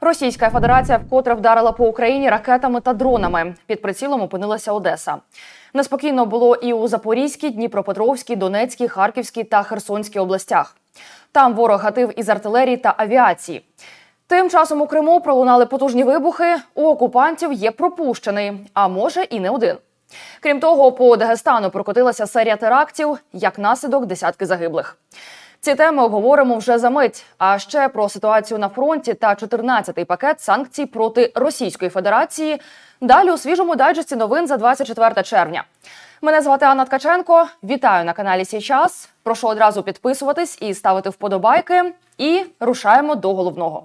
Російська Федерація вкотре вдарила по Україні ракетами та дронами. Під прицілом опинилася Одеса. Неспокійно було і у Запорізькій, Дніпропетровській, Донецькій, Харківській та Херсонській областях. Там ворог гатив із артилерії та авіації. Тим часом у Криму пролунали потужні вибухи, у окупантів є пропущений, а може і не один. Крім того, по Дагестану прокотилася серія терактів, як наслідок десятки загиблих. Ці теми обговоримо вже за мить. А ще про ситуацію на фронті та 14-й пакет санкцій проти Російської Федерації. Далі у свіжому дайджесті новин за 24 червня. Мене звати Анна Ткаченко. Вітаю на каналі «Сій час». Прошу одразу підписуватись і ставити вподобайки. І рушаємо до головного.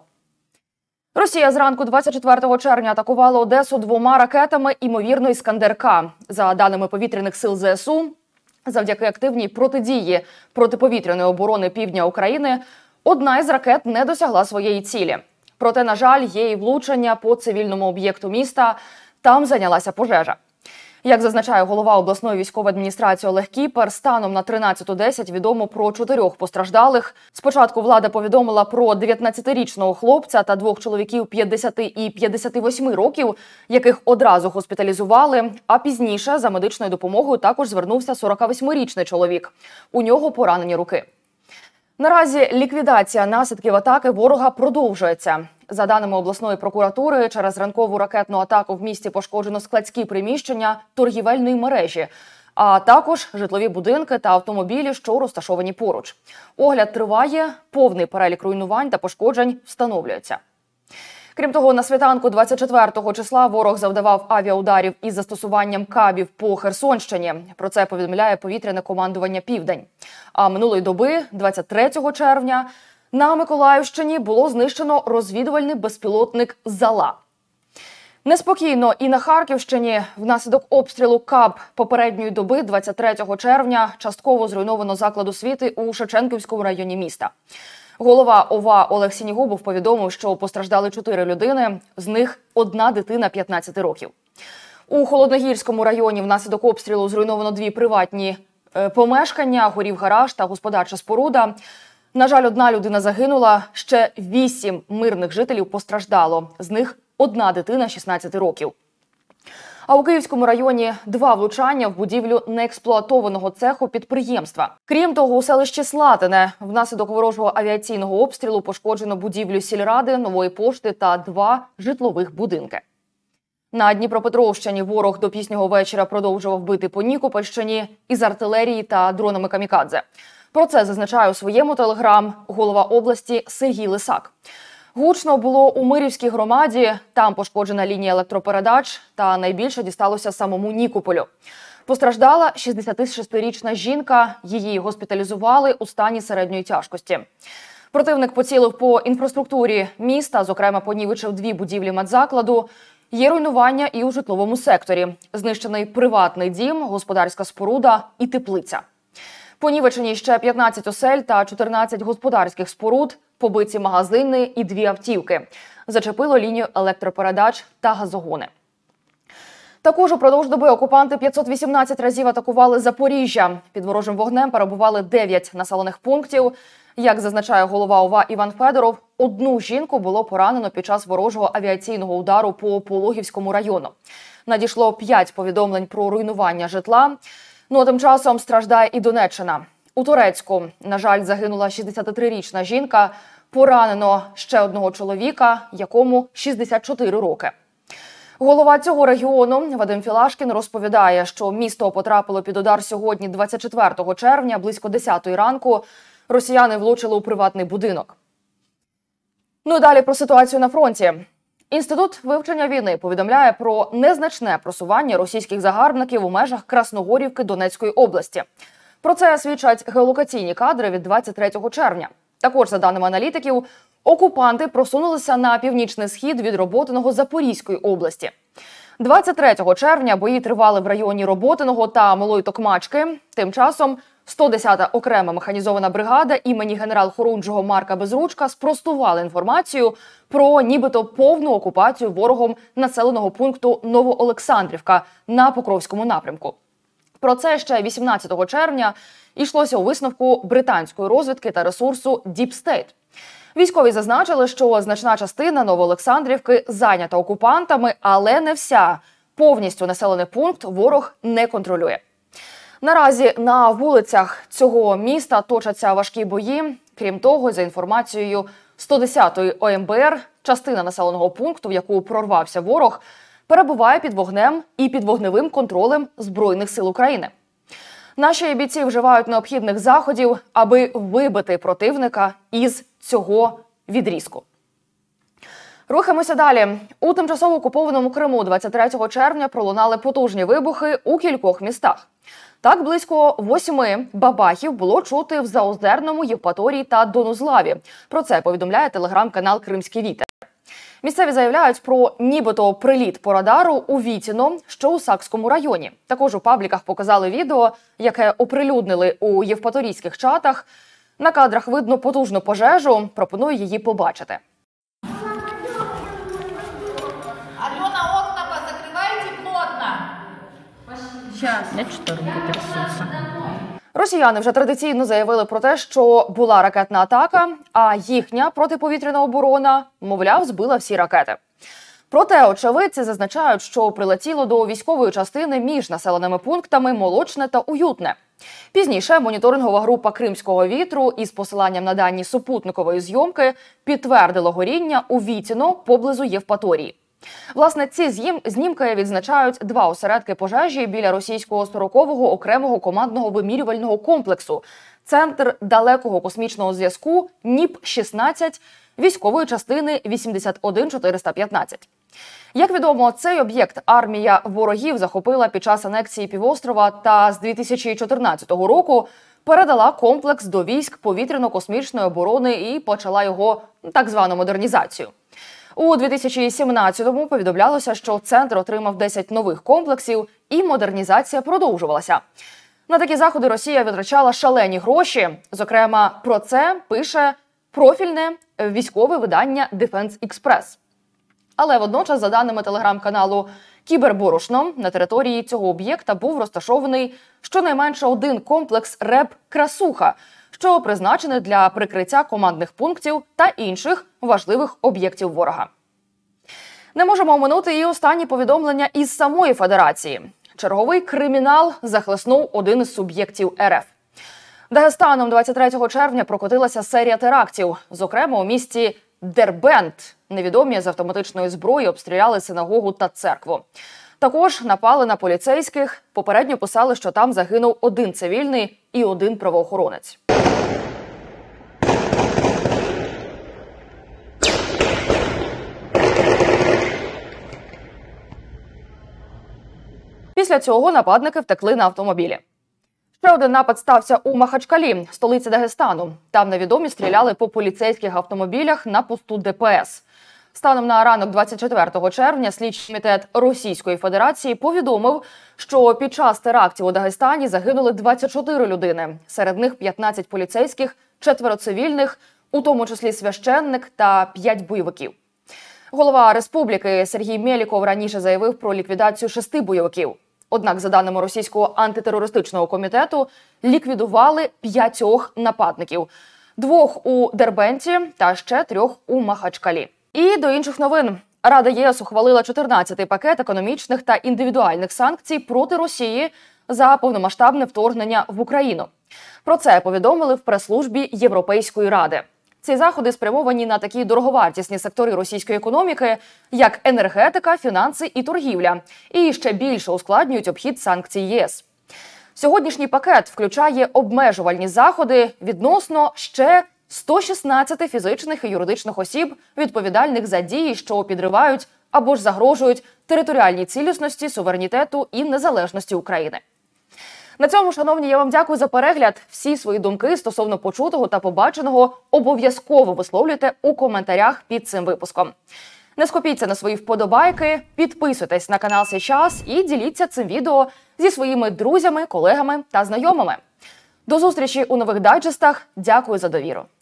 Росія зранку 24 червня атакувала Одесу 2 ракетами, ймовірно, «Іскандер-К». За даними повітряних сил ЗСУ, завдяки активній протидії протиповітряної оборони півдня України, одна із ракет не досягла своєї цілі. Проте, на жаль, є і влучення по цивільному об'єкту міста. Там зайнялася пожежа. Як зазначає голова обласної військової адміністрації Олег Кіпер, станом на 13:10 відомо про 4 постраждалих. Спочатку влада повідомила про 19-річного хлопця та 2 чоловіків 50 і 58 років, яких одразу госпіталізували, а пізніше за медичною допомогою також звернувся 48-річний чоловік. У нього поранені руки. Наразі ліквідація наслідків атаки ворога продовжується. За даними обласної прокуратури, через ранкову ракетну атаку в місті пошкоджено складські приміщення торгівельної мережі, а також житлові будинки та автомобілі, що розташовані поруч. Огляд триває, повний перелік руйнувань та пошкоджень встановлюється. Крім того, на світанку 24 числа ворог завдавав авіаударів із застосуванням кабів по Херсонщині. Про це повідомляє повітряне командування «Південь». А минулої доби, 23 червня, на Миколаївщині було знищено розвідувальний безпілотник «Зала». Неспокійно і на Харківщині. Внаслідок обстрілу КАБ попередньої доби 23 червня частково зруйновано заклад освіти у Шевченківському районі міста. Голова ОВА Олег Сінігубов повідомив, що постраждали 4 людини, з них 1 дитина 15 років. У Холодногірському районі внаслідок обстрілу зруйновано 2 приватні помешкання, горів гараж та господарча споруда. На жаль, 1 людина загинула, ще 8 мирних жителів постраждало, з них 1 дитина 16 років. А у Київському районі 2 влучання в будівлю неексплуатованого цеху підприємства. Крім того, у селищі Слатине внаслідок ворожого авіаційного обстрілу пошкоджено будівлю сільради, нової пошти та 2 житлових будинки. На Дніпропетровщині ворог до пізнього вечора продовжував бити по Нікопольщині із артилерії та дронами камікадзе. Про це зазначає у своєму телеграм голова області Сергій Лисак. Гучно було у Мирівській громаді, там пошкоджена лінія електропередач та найбільше дісталося самому Нікополю. Постраждала 66-річна жінка, її госпіталізували у стані середньої тяжкості. Противник поцілив по інфраструктурі міста, зокрема понівечив 2 будівлі медзакладу. Є руйнування і у житловому секторі. Знищений приватний дім, господарська споруда і теплиця. Понівечені ще 15 осель та 14 господарських споруд, побиті магазини і 2 автівки. Зачепило лінію електропередач та газогони. Також упродовж доби окупанти 518 разів атакували Запоріжжя. Під ворожим вогнем перебували 9 населених пунктів. Як зазначає голова ОВА Іван Федоров, 1 жінку було поранено під час ворожого авіаційного удару по Пологівському району. Надійшло 5 повідомлень про руйнування житла. Ну а тим часом страждає і Донеччина. У Торецьку, на жаль, загинула 63-річна жінка, поранено ще 1 чоловіка, якому 64 роки. Голова цього регіону Вадим Філашкін розповідає, що місто потрапило під удар сьогодні, 24 червня, близько 10 ранку. Росіяни влучили у приватний будинок. Ну і далі про ситуацію на фронті. Інститут вивчення війни повідомляє про незначне просування російських загарбників у межах Красногорівки Донецької області. Про це свідчать геолокаційні кадри від 23 червня. Також, за даними аналітиків, окупанти просунулися на північний схід від Роботиного Запорізької області. 23 червня бої тривали в районі Роботиного та Малої Токмачки. Тим часом 110-та окрема механізована бригада імені генерал-хорунжого Марка Безручка спростували інформацію про нібито повну окупацію ворогом населеного пункту Новоолександрівка на Покровському напрямку. Про це ще 18 червня йшлося у висновку британської розвідки та ресурсу Deep State. Військові зазначили, що значна частина Новоолександрівки зайнята окупантами, але не вся. Повністю населений пункт ворог не контролює. Наразі на вулицях цього міста точаться важкі бої. Крім того, за інформацією 110-ї ОМБР, частина населеного пункту, в яку прорвався ворог, перебуває під вогнем і під вогневим контролем Збройних сил України. Наші бійці вживають необхідних заходів, аби вибити противника із цього відрізку. Рухаємося далі. У тимчасово окупованому Криму 23 червня пролунали потужні вибухи у кількох містах. Так, близько 8 бабахів було чути в Заозерному, Євпаторії та Донузлаві. Про це повідомляє телеграм-канал «Кримський вітер». Місцеві заявляють про нібито приліт по радару у Вітіно, що у Сакському районі. Також у пабліках показали відео, яке оприлюднили у євпаторійських чатах. На кадрах видно потужну пожежу, пропоную її побачити. Алена, окна позакривайте плотно. Сейчас. Шторки трясутся. Росіяни вже традиційно заявили про те, що була ракетна атака, а їхня протиповітряна оборона, мовляв, збила всі ракети. Проте очевидці зазначають, що прилетіло до військової частини між населеними пунктами Молочне та Уютне. Пізніше моніторингова група «Кримського вітру» із посиланням на дані супутникової зйомки підтвердила горіння у Вітіно поблизу Євпаторії. Власне, ці знімки відзначають 2 осередки пожежі біля російського 40-го окремого командного вимірювального комплексу, центр далекого космічного зв'язку НІП-16 військової частини 81415. Як відомо, цей об'єкт армія ворогів захопила під час анексії півострова та з 2014 року передала комплекс до військ повітряно-космічної оборони і почала його так звану модернізацію. У 2017-му повідомлялося, що центр отримав 10 нових комплексів і модернізація продовжувалася. На такі заходи Росія витрачала шалені гроші. Зокрема, про це пише профільне військове видання Defense Express. Але водночас, за даними телеграм-каналу «Кіберборошно», на території цього об'єкта був розташований щонайменше один комплекс РЕБ «Красуха», що призначений для прикриття командних пунктів та інших важливих об'єктів ворога. Не можемо оминути і останні повідомлення із самої Федерації. Черговий кримінал захлеснув один із суб'єктів РФ. Дагестаном 23 червня прокотилася серія терактів. Зокрема, у місті Дербент невідомі з автоматичної зброї обстріляли синагогу та церкву. Також напали на поліцейських. Попередньо писали, що там загинув один цивільний і один правоохоронець. Після цього нападники втекли на автомобілі. Ще один напад стався у Махачкалі, столиці Дагестану. Там невідомі стріляли по поліцейських автомобілях на посту ДПС. Станом на ранок 24 червня слідчий комітет Російської Федерації повідомив, що під час терактів у Дагестані загинули 24 людини. Серед них 15 поліцейських, 4 цивільних, у тому числі священник та 5 бойовиків. Голова республіки Сергій Мєліков раніше заявив про ліквідацію 6 бойовиків. Однак, за даними Російського антитерористичного комітету, ліквідували 5 нападників. 2 у Дербенті та ще 3 у Махачкалі. І до інших новин. Рада ЄС ухвалила 14-й пакет економічних та індивідуальних санкцій проти Росії за повномасштабне вторгнення в Україну. Про це повідомили в прес-службі Європейської ради. Ці заходи спрямовані на такі дороговартісні сектори російської економіки, як енергетика, фінанси і торгівля, і ще більше ускладнюють обхід санкцій ЄС. Сьогоднішній пакет включає обмежувальні заходи відносно ще 116 фізичних і юридичних осіб, відповідальних за дії, що підривають або ж загрожують територіальній цілісності, суверенітету і незалежності України. На цьому, шановні, я вам дякую за перегляд. Всі свої думки стосовно почутого та побаченого обов'язково висловлюйте у коментарях під цим випуском. Не скупіться на свої вподобайки, підписуйтесь на канал «Сейчас» і діліться цим відео зі своїми друзями, колегами та знайомими. До зустрічі у нових дайджестах. Дякую за довіру.